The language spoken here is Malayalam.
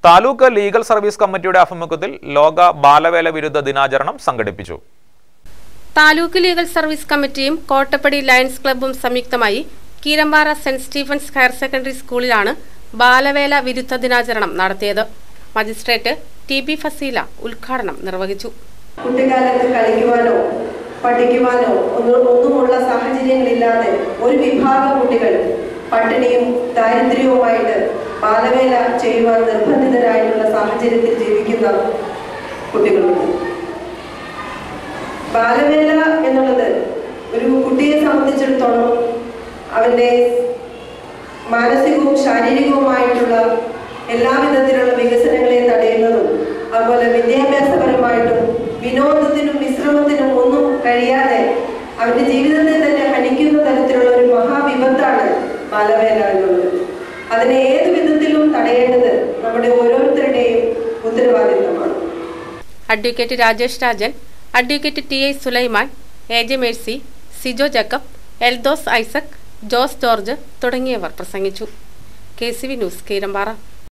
താലൂക്ക് ലീഗൽ സർവീസ് കമ്മിറ്റിയുടെ ആഭിമുഖ്യത്തിൽ ലോക ബാലവേല വിരുദ്ധ ദിനാചരണം സംഘടിപ്പിച്ചു. താലൂക്ക് ലീഗൽ സർവീസ് കമ്മിറ്റിയും കോട്ടപ്പടി ലയൺസ് ക്ലബ്ബും സംയുക്തമായി Keerampara saint Stephen's higher secondary സ്കൂളിലാണ് ബാലവേല വിരുദ്ധ ദിനാചരണം നടത്തിയത്. മജിസ്ട്രേറ്റ് TB ഫസീല ഉദ്ഘാടനം നിർവഹിച്ചു. കുട്ടിക്കാലത്ത് കളിക്കുവാനോ പഠിക്കുവാനോ ഒന്നുമുള്ള സാഹചര്യങ്ങളില്ലാതെ ഒരു വിഭാഗം കുട്ടികൾ പട്ടിണിയും ദാരിദ്ര്യവുമായിട്ട് ബാലവേല ചെയ്യുവാൻ നിർബന്ധിതരായിട്ടുള്ള സാഹചര്യത്തിൽ ജീവിക്കുന്ന കുട്ടികളുണ്ട്. ബാലവേല എന്നുള്ളത് ഒരു കുട്ടിയെ സംബന്ധിച്ചിടത്തോളം അവന്റെ മാനസികവും ശാരീരികവുമായിട്ടുള്ള എല്ലാവിധത്തിലുള്ള വികസനങ്ങളെ തടയുന്നതും അതുപോലെ വിദ്യാഭ്യാസപരമായിട്ടും വിനോദത്തിനും വിശ്രമത്തിനും ഒന്നും കഴിയാതെ അവന്റെ ജീവിതത്തെ തന്നെ ഹനിക്കുന്ന തരത്തിലുള്ള ഒരു മഹാവിപത്താണ് ബാലവേല എന്നുള്ളത്. അതിനെ ഏത് വിധത്തിലും തടയേണ്ടത് നമ്മുടെ ഓരോരുത്തരുടെയും ഉത്തരവാദിത്തമാണ്. Advocate Rajesh Rajan, advocate TI Sulaiman, AJ Mercy, Sijo Jacob, Eldhose Isaac, Jose George തുടങ്ങിയവർ പ്രസംഗിച്ചു. KCV news, Keerampara.